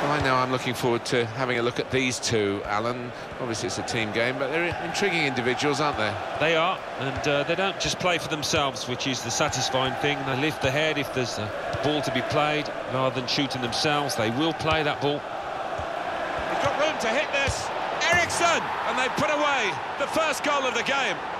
Right now I'm looking forward to having a look at these two, Alan. Obviously it's a team game, but they're intriguing individuals, aren't they? They are, and they don't just play for themselves, which is the satisfying thing. They lift the head if there's a ball to be played, rather than shooting themselves. They will play that ball. He's got room to hit this. Eriksson, and they put away the first goal of the game.